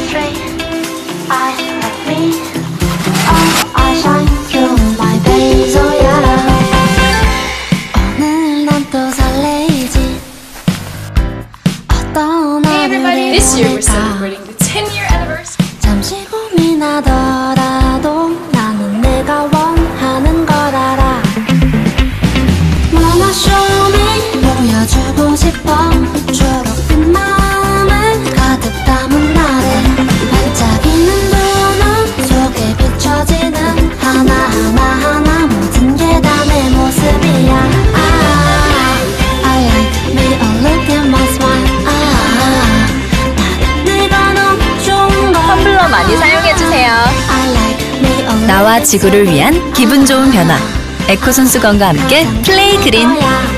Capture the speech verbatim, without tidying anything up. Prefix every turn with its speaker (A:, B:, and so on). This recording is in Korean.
A: street. I like me. Oh, I shine through my days. Oh yeah. 오늘 난 또 설레이지. 어떤
B: Hey everybody, this year we're celebrating the ten year anniversary.
A: 잠시 고민하더라도 나는 내가 원하는 걸 알아. Wanna show me 보여주고 싶어. 초록빛 마음을 가득 담은 나를 반짝이는 두 눈 속에 비춰지는 하나하나 하나 모든 게 다 내 모습이야. 아, I like me, oh look at my smile. 아, 나는 내가 너무 좋은 걸.
C: 텀블러 많이 사용해주세요.
A: I like me, oh look
D: 나와 지구를 위한 기분 좋은 변화. 에코 손수건과 함께 플레이 그린.
A: at my smile.